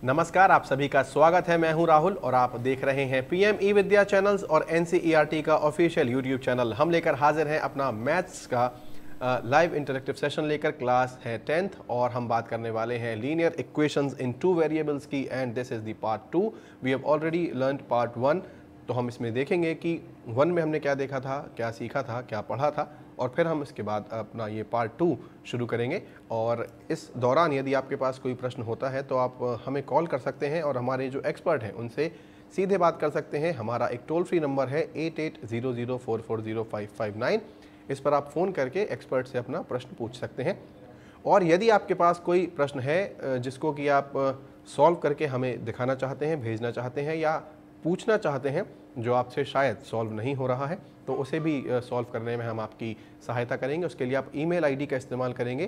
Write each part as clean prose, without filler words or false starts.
नमस्कार, आप सभी का स्वागत है। मैं हूं राहुल और आप देख रहे हैं पीएम ई विद्या चैनल्स और एनसीईआरटी का ऑफिशियल यूट्यूब चैनल। हम लेकर हाजिर हैं अपना मैथ्स का लाइव इंटरेक्टिव सेशन लेकर। क्लास है 10th और हम बात करने वाले हैं लीनियर इक्वेशंस इन 2 वेरिएबल्स की, and this is the part 2। We have already learned part 1, तो हम इसमें देखेंगे कि 1 में हमने क्या देखा था, क्या सीखा था, क्या पढ़ा था, और फिर हम इसके बाद अपना ये पार्ट 2 शुरू करेंगे। और इस दौरान यदि आपके पास कोई प्रश्न होता है तो आप हमें कॉल कर सकते हैं और हमारे जो एक्सपर्ट हैं उनसे सीधे बात कर सकते हैं। हमारा एक टोल फ्री नंबर है 8800440559। इस पर आप फ़ोन करके एक्सपर्ट से अपना प्रश्न पूछ सकते हैं। और यदि आपके पास कोई प्रश्न है जिसको कि आप सॉल्व करके हमें दिखाना चाहते हैं, भेजना चाहते हैं, या पूछना चाहते हैं जो आपसे शायद सॉल्व नहीं हो रहा है, तो उसे भी सॉल्व करने में हम आपकी सहायता करेंगे। उसके लिए आप ईमेल आईडी का इस्तेमाल करेंगे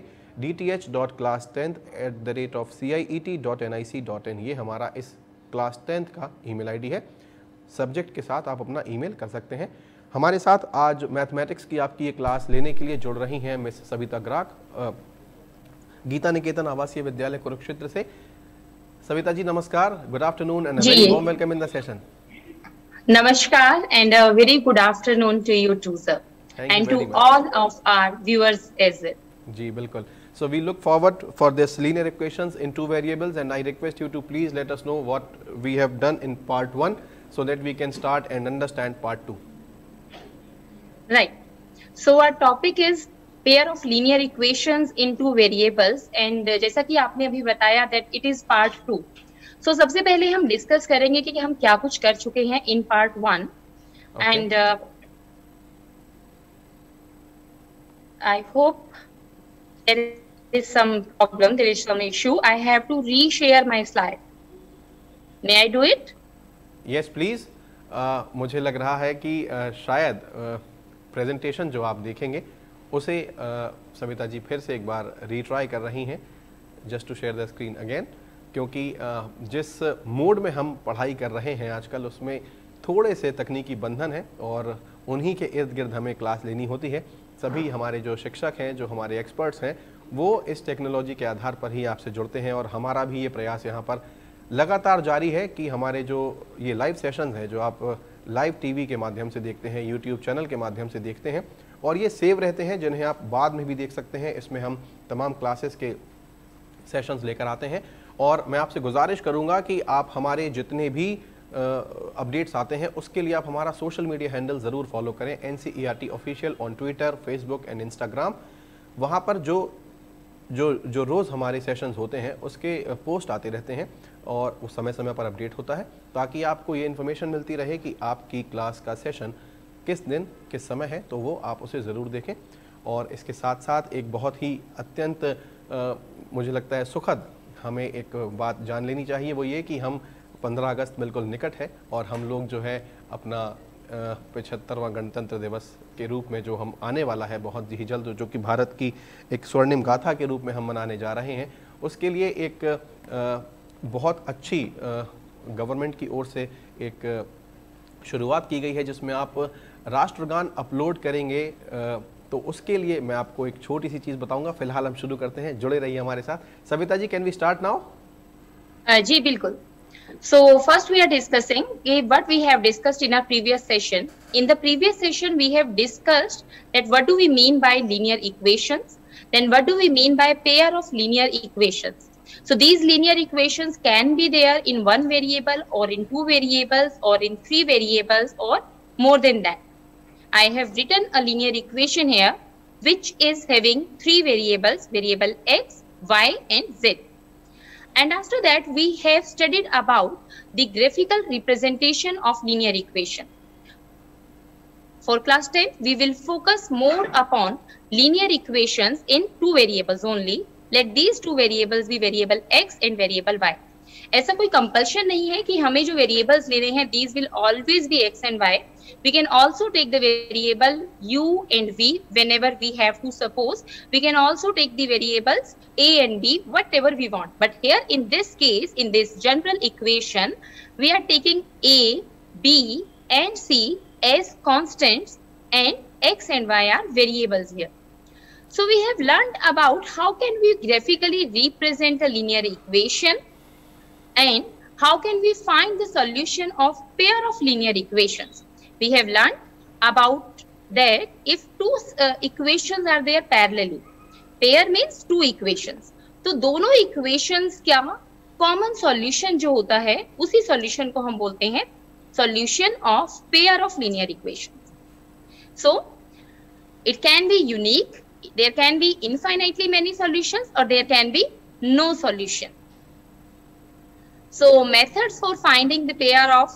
dth.class10@ciet.nic.in। ये हमारा इस क्लास 10th का ईमेल आईडी है। सब्जेक्ट के साथ आप अपना ईमेल कर सकते हैं। हमारे साथ आज मैथमेटिक्स की आपकी ये क्लास लेने के लिए जुड़ रही हैं मिस सविता ग्राक, गीता निकेतन आवासीय विद्यालय कुरुक्षेत्र से। सविता जी नमस्कार, good afternoon and a very warm welcome in the session. Namaskar and a very good afternoon to you too, sir, and to all of our viewers as well. जी बिल्कुल। So we look forward for this linear equations in 2 variables, and I request you to please let us know what we have done in part 1 so that we can start and understand part 2. Right. So our topic is pair of linear equations in 2 variables, and जैसा कि आपने अभी बताया that it is part 2. So सबसे पहले हम discuss करेंगे कि हम क्या कुछ कर चुके हैं in part 1, and I hope there is some problem, there is some issue. I have to reshare my slide. May I do it? Yes please. मुझे लग रहा है कि शायद प्रेजेंटेशन जो आप देखेंगे उसे सविता जी फिर से एक बार रीट्राई कर रही हैं, just to share the screen again, क्योंकि जिस मोड में हम पढ़ाई कर रहे हैं आजकल उसमें थोड़े से तकनीकी बंधन है और उन्हीं के इर्द गिर्द हमें क्लास लेनी होती है। सभी हमारे जो शिक्षक हैं, जो हमारे एक्सपर्ट्स हैं, वो इस टेक्नोलॉजी के आधार पर ही आपसे जुड़ते हैं। और हमारा भी ये प्रयास यहाँ पर लगातार जारी है कि हमारे जो ये लाइव सेशंस हैं, जो आप लाइव टीवी के माध्यम से देखते हैं, यूट्यूब चैनल के माध्यम से देखते हैं, और ये सेव रहते हैं जिन्हें आप बाद में भी देख सकते हैं। इसमें हम तमाम क्लासेस के सेशंस लेकर आते हैं। और मैं आपसे गुजारिश करूंगा कि आप हमारे जितने भी अपडेट्स आते हैं उसके लिए आप हमारा सोशल मीडिया हैंडल ज़रूर फॉलो करें, NCERT official on Twitter, Facebook and Instagram. वहाँ पर जो रोज़ हमारे सेशंस होते हैं उसके पोस्ट आते रहते हैं और उस समय समय पर अपडेट होता है, ताकि आपको ये इन्फॉर्मेशन मिलती रहे कि आपकी क्लास का सेशन किस दिन किस समय है, तो वो आप उसे ज़रूर देखें। और इसके साथ साथ एक बहुत ही अत्यंत मुझे लगता है सुखद हमें एक बात जान लेनी चाहिए, वो ये कि हम 15 अगस्त बिल्कुल निकट है और हम लोग जो है अपना 75वां गणतंत्र दिवस के रूप में जो हम आने वाला है बहुत ही जल्द, जो कि भारत की एक स्वर्णिम गाथा के रूप में हम मनाने जा रहे हैं, उसके लिए एक बहुत अच्छी गवर्नमेंट की ओर से एक शुरुआत की गई है जिसमें आप राष्ट्रगान अपलोड करेंगे। तो उसके लिए मैं आपको एक छोटी सी चीज बताऊंगा। फिलहाल हम शुरू करते हैं, जुड़े रहिए हमारे साथ। Savita ji, can we start now? जी बिल्कुल। So first we are discussing what we have discussed in our previous session. In the previous session we have discussed that what do we mean by linear equations, then what do we mean by pair of linear equations. So these linear equations can be there in 1 variable or in 2 variables or in 3 variables or more than that. I have written a linear equation here which is having 3 variables, variable x, y and z. And after that we have studied about the graphical representation of linear equation. For class 10 we will focus more upon linear equations in 2 variables only. Let these 2 variables be variable x and variable y. ऐसा कोई compulsion नहीं है कि हमें जो variables लेने हैं these will always be x and y. We can also take the variable u and v whenever we have to. Suppose we can also take the variables a and b, whatever we want. But here in this case, in this general equation, we are taking a, b and c as constants and x and y are variables here. So we have learned about how can we graphically represent a linear equation. And how can we find the solution of pair of linear equations? We have learned about that if two equations are there parallelly. Pair means two equations. तो दोनों equations क्या common solution जो होता है उसी solution को हम बोलते हैं solution of pair of linear equations. So it can be unique, there can be infinitely many solutions, or there can be no solution. So methods for finding the pair of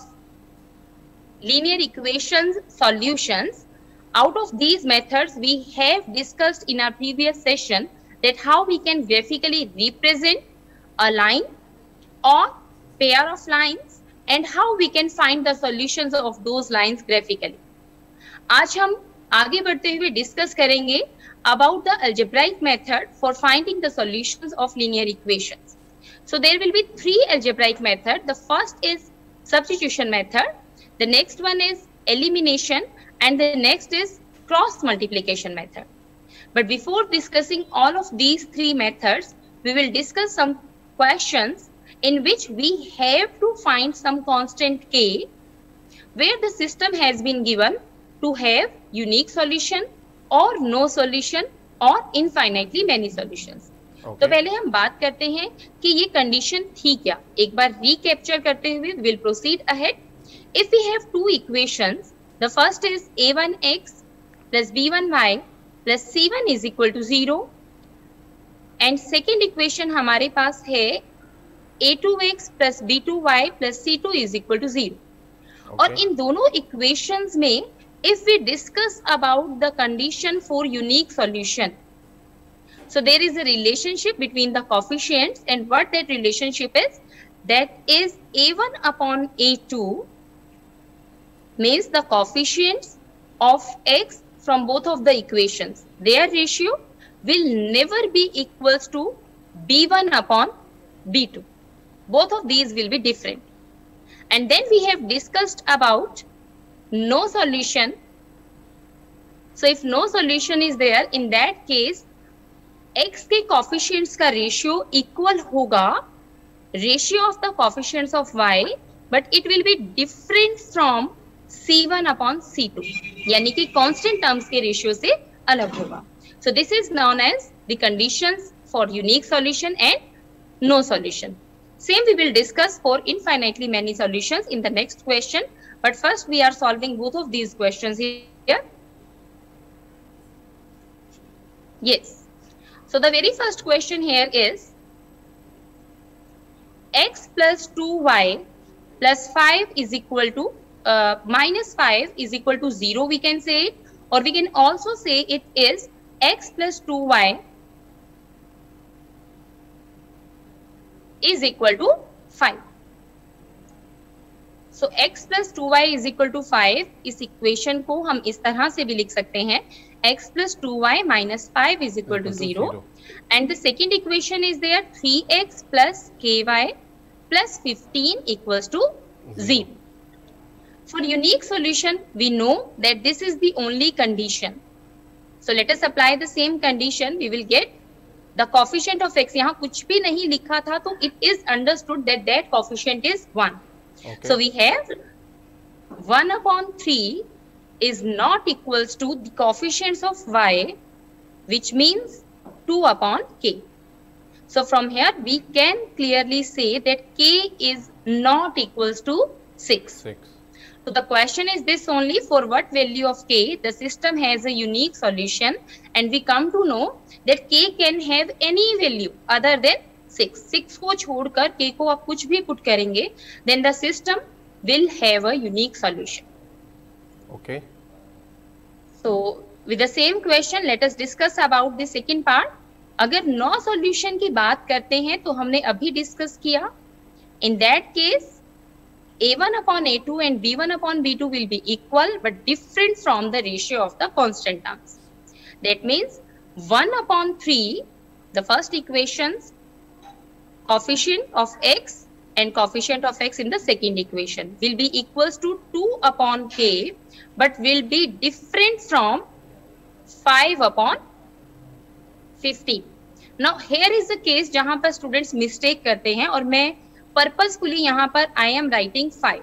linear equations solutions. Out of these methods, we have discussed in our previous session that how we can graphically represent a line or pair of lines and how we can find the solutions of those lines graphically. आज हम आगे बढ़ते हुए discuss करेंगे about the algebraic method for finding the solutions of linear equations. So there will be three algebraic methods. The first is substitution method, the next one is elimination, and the next is cross multiplication method. But before discussing all of these three methods, we will discuss some questions in which we have to find some constant k where the system has been given to have unique solution or no solution or infinitely many solutions. तो पहले हम बात करते हैं कि ये condition थी क्या. एक बार रिकैप्चर करते हुए we will proceed ahead. If we have two equations, the first is a1x plus b1y plus c1 is equal to 0 and second equation हमारे पास है a2x plus b2y plus c2 is equal to 0. और इन दोनों equations में if we discuss about the condition for unique solution, so there is a relationship between the coefficients, and what that relationship is, that is a1 upon a2 means the coefficients of x from both of the equations, their ratio will never be equals to b1 upon b2. Both of these will be different. And then we have discussed about no solution. So if no solution is there, in that case x के coefficients का ratio equal होगा ratio of the coefficients of y, but it will be different from c1 upon c2, यानी कि constant terms के ratio से अलग होगा. So this is known as the conditions for unique solution and no solution. Same we will discuss for infinitely many solutions in the next question. But first we are solving both of these questions here. Yes. So the very first question here is x plus 2y plus 5 is equal to minus 5 is equal to 0, we can say it, or we can also say it is x plus 2y is equal to 5. So x plus 2y is equal to 5. इस equation को हम इस तरह से भी लिख सकते हैं x plus 2y minus 5 is equal to 0. And the second equation is there 3x plus ky plus 15 equals to 0. For unique solution, we know that this is the only condition. So let us apply the same condition. We will get the coefficient of x. यहाँ कुछ भी नहीं लिखा था, तो it is understood that that coefficient is 1. Okay. So we have 1 upon 3 is not equals to the coefficients of y, which means 2 upon k. So from here we can clearly say that k is not equals to 6. So the question is this only: for what value of k the system has a unique solution, and we come to know that k can have any value other than 6. 6 को छोड़कर k को आप कुछ भी put करेंगे, then the system will have a unique solution. Okay. So with the same question, let us discuss about the second part. अगर no solution की बात करते हैं तो हमने अभी discuss किया. In that case, a1 upon a2 and b1 upon b2 will be equal but different from the ratio of the constant terms. That means 1 upon 3, the first equation's coefficient of x and coefficient of x in the second equation will be equals to 2 upon k, but will be different from 5 upon 15. Now here is the case जहां पर students mistake करते हैं, और मैं purposefully यहाँ पर I am writing 5.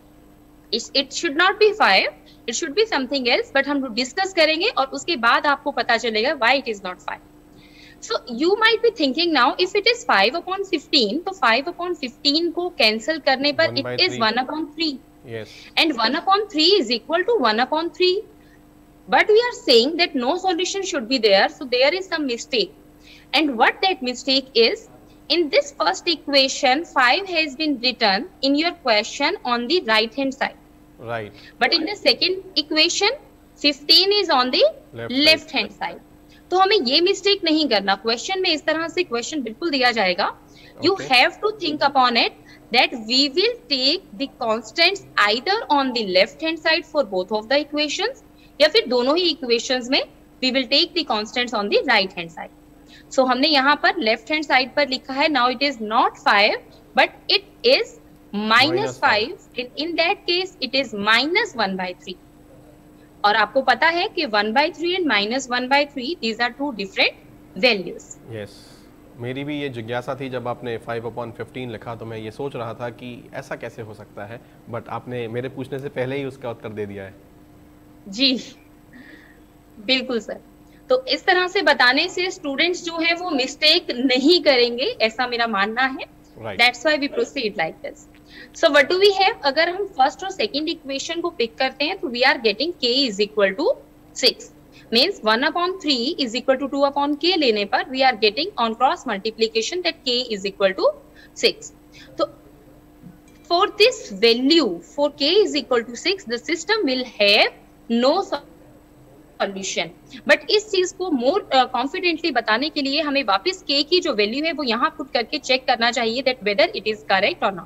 It should not be 5, it should be something else, but हम discuss करेंगे और उसके बाद आपको पता चलेगा why it is not 5. So you might be thinking now, if it is 5 upon 15, तो 5 upon 15 को cancel करने पर it is 1 upon 3. Yes. And 1 upon 3 is equal to 1 upon 3. But we are saying that no solution should be there, so there is some mistake. And what that mistake is, in this first equation, 5 has been written in your question on the right hand side. Right. But in the second equation, 15 is on the left hand side. तो हमें ये mistake नहीं करना. Question में इस तरह से question बिल्कुल दिया जाएगा. You have to think upon it that we will take the constants either on the left hand side for both of the equations, या फिर दोनों ही equations में we will take the constants on the right hand side. So हमने यहाँ पर left hand side पर लिखा है, now it is not 5 but it is minus 5. In that case it is minus 1 by 3. और आपको पता है कि 1 by 3 and minus 1 by 3 these are two different values. Yes. मेरी भी ये जिज्ञासा थी जब आपने 5 upon 15 लिखा, तो मैं ये सोच रहा था कि ऐसा कैसे हो सकता है, बट आपने मेरे पूछने से पहले ही उसका उत्तर दे दिया है. जी बिल्कुल सर. तो इस तरह से बताने से स्टूडेंट्स जो है वो मिस्टेक नहीं करेंगे, ऐसा मेरा मानना है. That's why we proceed like this. So what do we have? अगर हम फर्स्ट और सेकंड इक्वेशन को पिक करते हैं तो we are getting k is equal to 6. Means 1 upon 3 is equal to 2 upon k लेने पर we are getting on cross multiplication that k is equal to 6. तो for this value, for k is equal to 6, the system will have no solution. But इस चीज को मोर confidently बताने के लिए हमें वापस k की जो वैल्यू है वो यहाँ पुट करके चेक करना चाहिए that whether it is correct or not.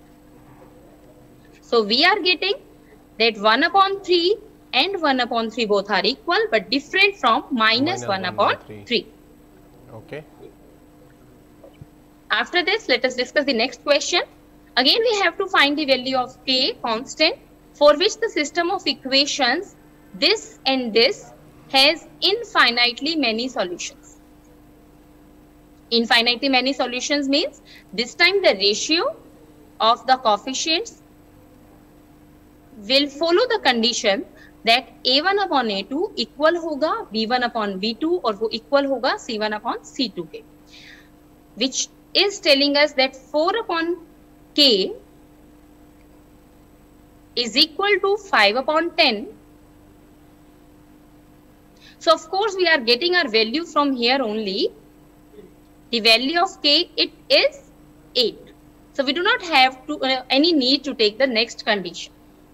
So we are getting that 1 upon 3 and 1 upon 3 both are equal but different from minus 1 upon 3. Okay. After this, let us discuss the next question. Again, we have to find the value of k constant for which the system of equations this and this has infinitely many solutions. Infinitely many solutions means this time the ratio of the coefficients will follow the condition that a1 upon a2 equal होगा b1 upon b2 और वो equal होगा c1 upon c2 के, which is telling us that 4 upon k is equal to 5 upon 10. So of course we are getting our value from here only. The value of k, it is 8. So we do not have to any need to take the next condition.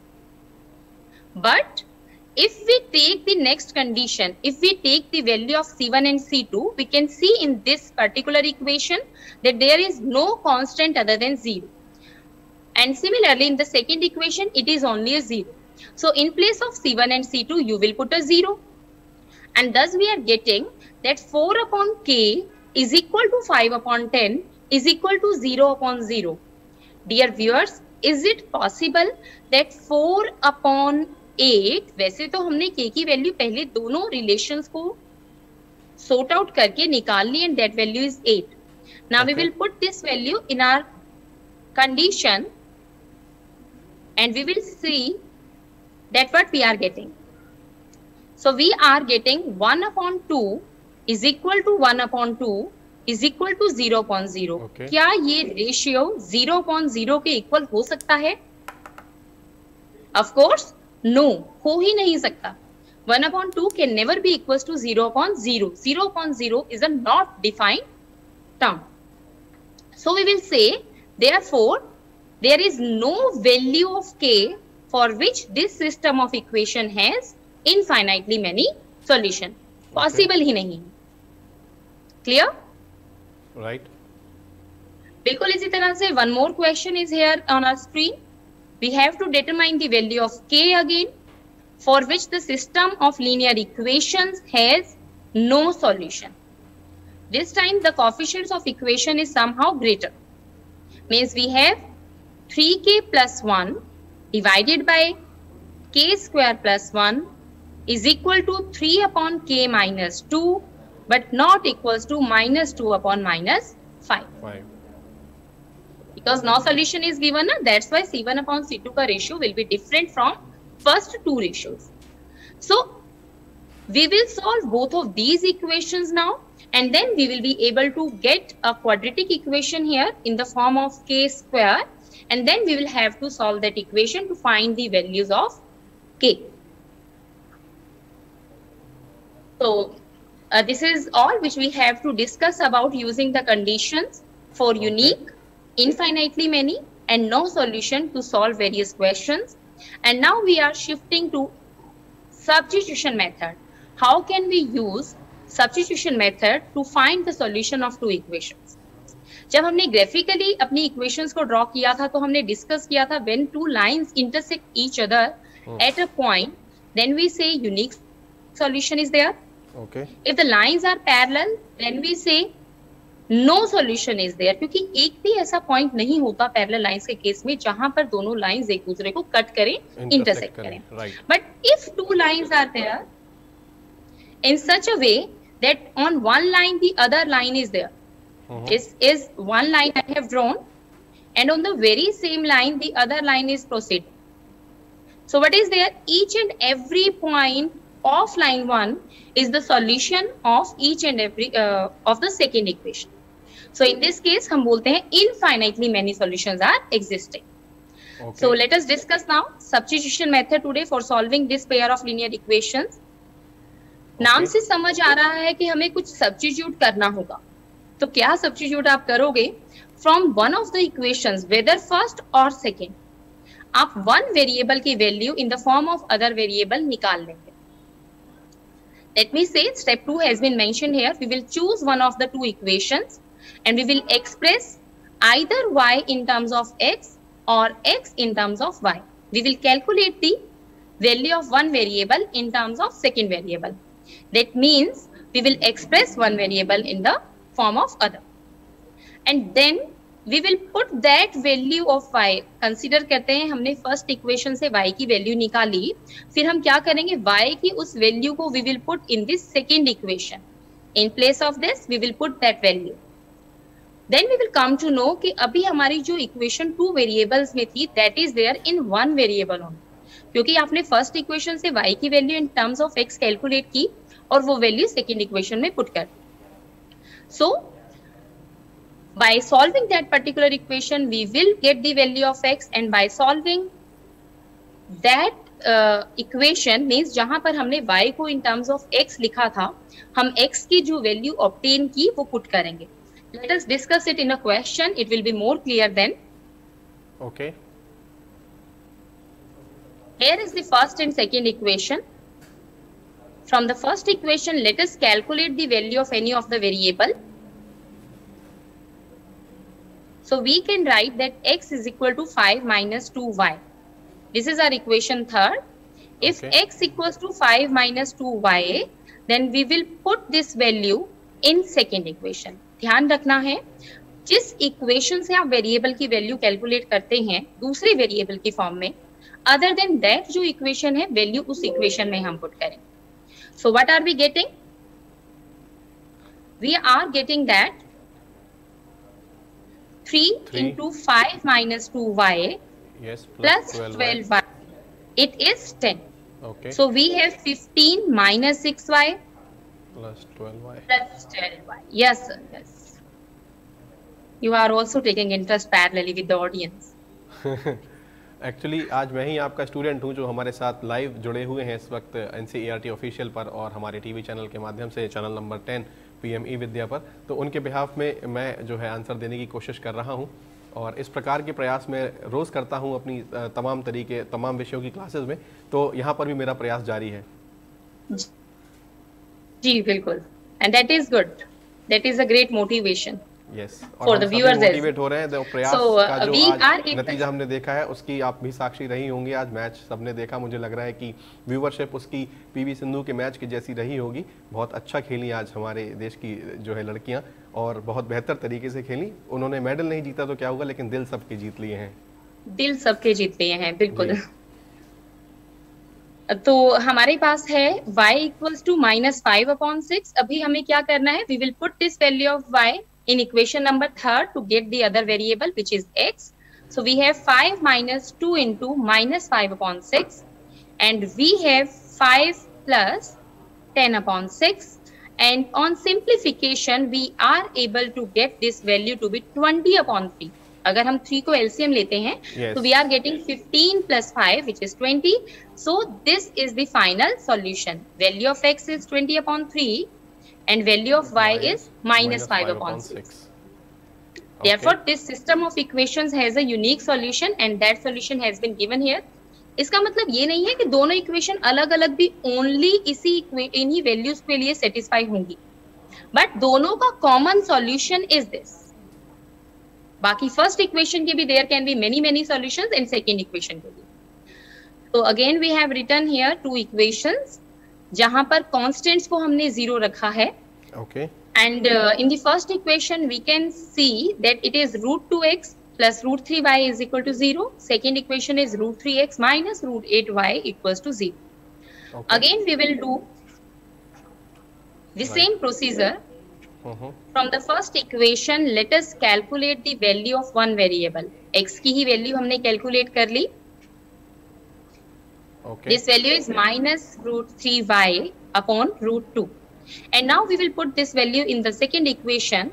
But if we take the next condition, if we take the value of C1 and C2, we can see in this particular equation that there is no constant other than 0. And similarly, in the second equation, it is only a 0. So in place of C1 and C2, you will put a 0. And thus we are getting that 4 upon k is equal to 5 upon 10 is equal to 0 upon 0. Dear viewers, is it possible that 4 upon 8, वैसे तो हमने k की value पहले दोनों relations को sort out करके निकाल ली and that value is 8. Now we will put this value in our condition and we will see that what we are getting. So we are getting 1 upon 2 is equal to 1 upon 2 is equal to 0 upon 0. क्या ये ratio 0 upon 0 के equal हो सकता है? Of course, no, हो ही नहीं सकता. 1 upon 2 can never be equals to 0 upon 0. 0 upon 0 is a not defined term. So we will say, therefore, there is no value of k for which this system of equation has infinitely many solution. Possible ही नहीं. Clear? Right. बिल्कुल इसी तरह से one more question is here on our screen. We have to determine the value of k again, for which the system of linear equations has no solution. This time the coefficients of equation is somehow greater. Means we have 3k plus 1 divided by k square plus 1 is equal to 3 upon k minus 2, but not equals to minus 2 upon minus 5. because no solution is given, that's why C1 upon C2 का ratio will be different from first two ratios. So we will solve both of these equations now, and then we will be able to get a quadratic equation here in the form of k square, and then we will have to solve that equation to find the values of k. So this is all which we have to discuss about using the conditions for unique, infinitely many, and no solution to solve various questions. And now we are shifting to substitution method. How can we use substitution method to find the solution of two equations? जब हमने graphically अपनी equations को draw किया था तो हमने discuss किया था when two lines intersect each other at a point, then we say unique solution is there. Okay. If the lines are parallel, then we say no solution is there, क्योंकि एक भी ऐसा point नहीं होता parallel lines के case में जहां पर दोनों lines एक दूसरे को cut करें, intersect करें. Right. But if two lines are there in such a way that on one line the other line is there, this is one line I have drawn, and on the very same line the other line is proceeding. So what is there? Each and every point of line 1 is the solution of each and every of the second equation. So in this case हम बोलते हैं infinitely many solutions are existing. Okay. So let us discuss now substitution method today for solving this pair of linear equations. नाम से समझ आ रहा है कि हमें कुछ सब्स्टिट्यूट करना होगा. तो क्या सब्स्टिट्यूट आप करोगे? From one of the equations, whether first और सेकेंड, आप वन वेरिएबल की value in the form of other variable निकाल लेंगे. Let me say step 2 has been mentioned here. We will choose one of the two equations and we will express either y in terms of x or x in terms of y. We will calculate the value of one variable in terms of second variable. That means we will express one variable in the form of other, and then we will put that value of y. Consider करते हैं हमने first equation से y की value निकाली, फिर हम क्या करेंगे? y की उस value को we will put in this second equation. In place of this we will put that value. Then we will come to know कि अभी हमारी जो equation two variables में थी that is there in one variable only. क्योंकि आपने first equation से y की value in terms of x calculate की और वो वैल्यू सेकेंड इक्वेशन में पुट कर. So by solving that particular equation we will get the value of x, and by solving that equation means जहां पर हमने y को इन टर्म्स ऑफ x लिखा था, हम x की जो वैल्यू ऑब्टेन की वो पुट करेंगे. Let us discuss it in a question, it will be more clear then. Okay. Here is the first and second equation. From the first equation, let us calculate the value of any of the variable. So we can write that x is equal to 5 minus 2y. This is our equation third. If x equals to 5 minus 2y, then we will put this value in second equation. ध्यान रखना है, जिस equation से आप variable की value calculate करते हैं दूसरे वेरिएबल की फॉर्म में, other than that जो इक्वेशन है वैल्यू उस इक्वेशन में हम पुट करें. So what are we getting? We are getting that 3 into 5 minus 2y plus 12y. It is 10. Okay. So we have 15 minus 6y plus 12y. Plus 12y. Yes, sir. Yes. You are also taking interest parallelly with the audience. Actually आज मैं ही आपका student हूं जो हमारे साथ live जुड़े हुए हैं इस वक्त NCERT ऑफिशियल पर और हमारे टीवी चैनल के माध्यम से, चैनल नंबर 10 PM ई-विद्या पर. तो उनके बिहाफ में मैं जो है आंसर देने की कोशिश कर रहा हूं और इस प्रकार के प्रयास मैं रोज़ करता हूं अपनी तमाम विषयों की क्लासेस में. तो यहाँ पर भी मेरा प्रयास जारी है. जी बिल्कुल, and that is good, that is a great motivation. Yes. For the viewers motivate हो रहे हैं. तो प्रयास का जो आज नतीजा हमने देखा है उसकी आप भी साक्षी रही होंगी. आज मैच सबने देखा, मुझे लग रहा है कि व्यूवरशिप उसकी पीवी सिंधु के मैच की जैसी रही होगी. बहुत अच्छा खेली आज हमारे देश की जो है लड़कियां और बहुत बेहतर तरीके से खेली. उन्होंने मेडल नहीं जीता तो क्या होगा, लेकिन दिल सबके जीत लिए हैं. दिल सबके जीत लिए हैं, बिल्कुल. तो हमारे पास है y इक्वल्स टू -5/6. अभी हमें क्या करना है? We will put this value of y in equation number 3 to get the other variable, which is x. So we have 5 minus 2 into minus 5 upon 6, and we have 5 plus 10 upon 6, and on simplification we are able to get this value to be 20 upon 3. अगर हम 3 को LCM लेते हैं, तो we are getting 15 plus 5, which is 20. So this is the final solution. Value of x is 20 upon 3 and value of y is minus 5 upon 6. Therefore, this system of equations has a unique solution and that solution has been given here. इसका मतलब ये नहीं है कि दोनों equation अलग अलग भी ओनली इन्हीं वैल्यूज के लिए सेटिस्फाई होंगी, बट दोनों का कॉमन सॉल्यूशन इज दिस. बाकी फर्स्ट इक्वेशन के भी there can be many solutions in second equation के भी. तो again we have written here two equations जहां पर कांस्टेंट्स को हमने 0 रखा है. Okay. And in the first equation we can see that it is root 2x plus root 3y is equal to 0. Second equation is root 3x minus root 8y equals to 0. Okay. Again we will do the same procedure. From the first equation let us calculate the value of one variable. x की ही value हमने calculate कर ली. Okay. This value is minus root 3y upon root 2. And now we will put this value in the second equation,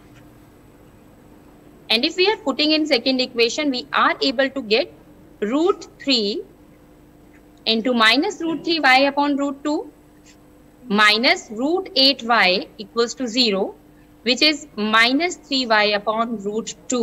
and if we are putting in second equation we are able to get root 3 into minus root 3y upon root 2 minus root 8y equals to 0, which is minus 3y upon root 2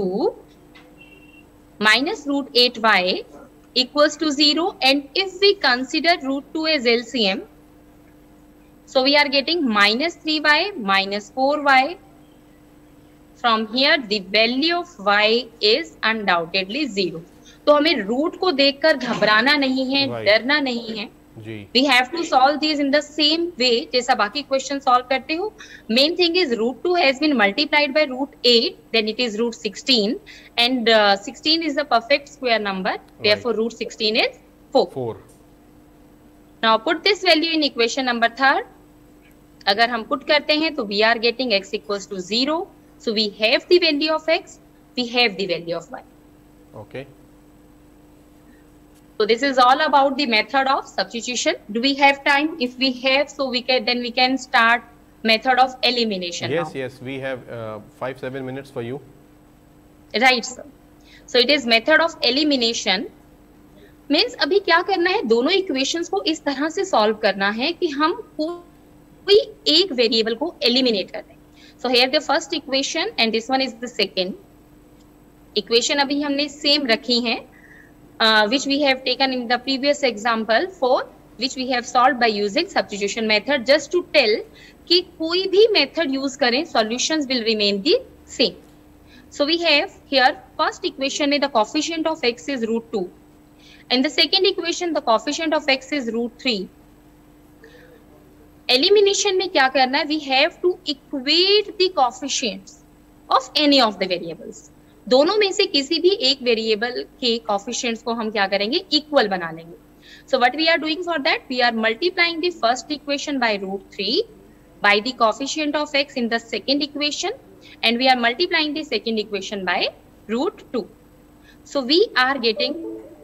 minus root 8y equals to 0. And if we consider root 2 as LCM, so we are getting minus 3y minus 4y. From here the value of y is undoubtedly 0. तो हमें root को देखकर घबराना नहीं है, डरना नहीं है. We have to solve these in the same way जैसा बाकी क्वेश्चन सॉल्व करते हो. Main thing is root 2 has been multiplied by root 8, then it is root 16, and 16 is a perfect square number. Therefore root 16 is 4. Now put this value in equation number 3. अगर हम put करते हैं तो we are getting x equals to 0. So we have the value of x, we have the value of y. Okay. So this is all about the method of substitution. Do we have time? If we have, so we can start method of elimination. Yes, now. Yes, we have 5-7 minutes for you. Right, sir. So it is method of elimination. Means अभी क्या करना है, दोनों equations को इस तरह से solve करना है कि हम कोई एक वेरिएबल को एलिमिनेट कर दें. So here the first equation and this one is the second equation. अभी हमने सेम रखी हैं, which we have taken in the previous example, for which we have solved by using substitution method, just to tell कि कोई भी method use करें solutions will remain the same. So we have here first equation में the coefficient of x is root 2. In the second equation the coefficient of x is root 3. Elimination में क्या करना है, we have to equate the coefficients of any of the variables. दोनों में से किसी भी एक वेरिएबल के coefficients को हम क्या करेंगे, इक्वल बना लेंगे. So what we are doing for that, we are multiplying the first equation by root 3 by the coefficient of x in the second equation, and we are multiplying the second equation by root 2. So we are getting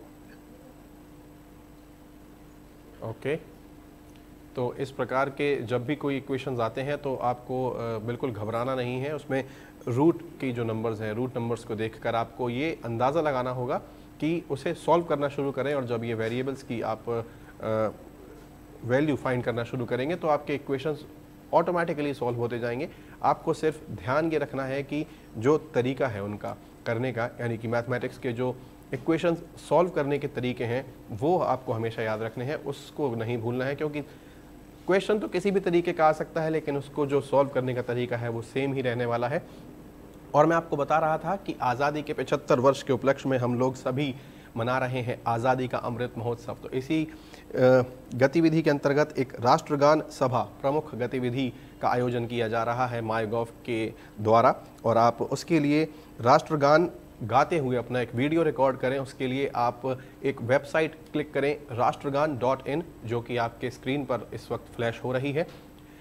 okay. तो इस प्रकार के जब भी कोई equations आते हैं तो आपको बिल्कुल घबराना नहीं है. उसमें रूट की जो नंबर्स हैं, रूट नंबर्स को देखकर आपको ये अंदाज़ा लगाना होगा कि उसे सॉल्व करना शुरू करें, और जब ये वेरिएबल्स की आप वैल्यू फाइंड करना शुरू करेंगे तो आपके इक्वेशंस ऑटोमेटिकली सॉल्व होते जाएंगे. आपको सिर्फ ध्यान ये रखना है कि जो तरीका है उनका करने का, यानी कि मैथमेटिक्स के जो इक्वेशंस सॉल्व करने के तरीके हैं वो आपको हमेशा याद रखने हैं, उसको नहीं भूलना है. क्योंकि क्वेश्चन तो किसी भी तरीके का आ सकता है, लेकिन उसको जो सॉल्व करने का तरीका है वो सेम ही रहने वाला है. और मैं आपको बता रहा था कि आज़ादी के 75 वर्ष के उपलक्ष्य में हम लोग सभी मना रहे हैं आज़ादी का अमृत महोत्सव. तो इसी गतिविधि के अंतर्गत एक राष्ट्रगान सभा प्रमुख गतिविधि का आयोजन किया जा रहा है माईगॉव के द्वारा, और आप उसके लिए राष्ट्रगान गाते हुए अपना एक वीडियो रिकॉर्ड करें. उसके लिए आप एक वेबसाइट क्लिक करें, राष्ट्रगान.in, जो कि आपके स्क्रीन पर इस वक्त फ्लैश हो रही है.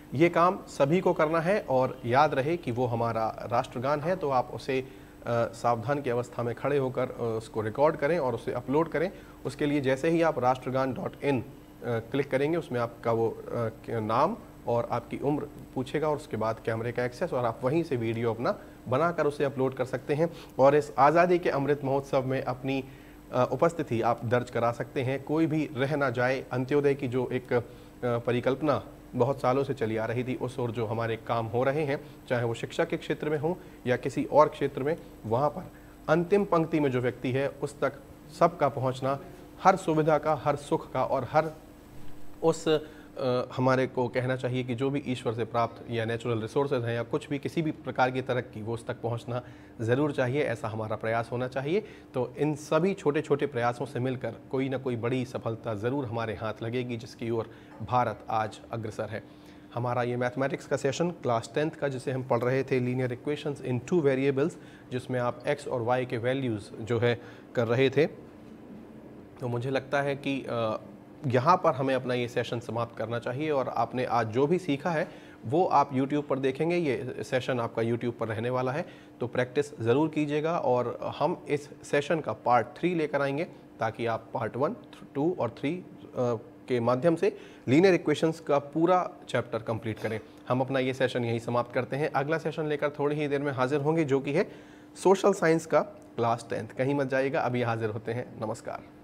ये काम सभी को करना है और याद रहे कि वो हमारा राष्ट्रगान है, तो आप उसे सावधान की अवस्था में खड़े होकर उसको रिकॉर्ड करें और उसे अपलोड करें। उसके लिए जैसे ही आप राष्ट्रगान.in क्लिक करेंगे, उसमें आपका वो नाम और आपकी उम्र पूछेगा और उसके बाद कैमरे का एक्सेस, और आप वहीं से वीडियो अपना बनाकर उसे अपलोड कर सकते हैं और इस आज़ादी के अमृत महोत्सव में अपनी उपस्थिति आप दर्ज करा सकते हैं। कोई भी रह ना जाए। अंत्योदय की जो एक परिकल्पना बहुत सालों से चली आ रही थी, उस ओर जो हमारे काम हो रहे हैं, चाहे वो शिक्षा के क्षेत्र में हो या किसी और क्षेत्र में, वहाँ पर अंतिम पंक्ति में जो व्यक्ति है उस तक सबका पहुँचना, हर सुविधा का, हर सुख का और हर उस हमारे को कहना चाहिए कि जो भी ईश्वर से प्राप्त या नेचुरल रिसोर्सेज हैं या कुछ भी किसी भी प्रकार की तरक्की, वो उस तक पहुंचना ज़रूर चाहिए। ऐसा हमारा प्रयास होना चाहिए। तो इन सभी छोटे छोटे प्रयासों से मिलकर कोई ना कोई बड़ी सफलता ज़रूर हमारे हाथ लगेगी, जिसकी ओर भारत आज अग्रसर है। हमारा ये मैथमेटिक्स का सेशन क्लास 10th का, जिसे हम पढ़ रहे थे लीनियर इक्वेशंस इन 2 वेरिएबल्स, जिसमें आप x और y के वैल्यूज़ जो है कर रहे थे। तो मुझे लगता है कि यहाँ पर हमें अपना ये सेशन समाप्त करना चाहिए और आपने आज जो भी सीखा है वो आप YouTube पर देखेंगे। ये सेशन आपका YouTube पर रहने वाला है, तो प्रैक्टिस ज़रूर कीजिएगा और हम इस सेशन का पार्ट 3 लेकर आएंगे, ताकि आप पार्ट 1, 2 और 3 के माध्यम से लीनियर इक्वेशंस का पूरा चैप्टर कंप्लीट करें। हम अपना ये सेशन यहीं समाप्त करते हैं। अगला सेशन लेकर थोड़ी ही देर में हाजिर होंगे, जो कि है सोशल साइंस का क्लास 10th। कहीं मत जाइएगा, अभी हाजिर होते हैं। नमस्कार।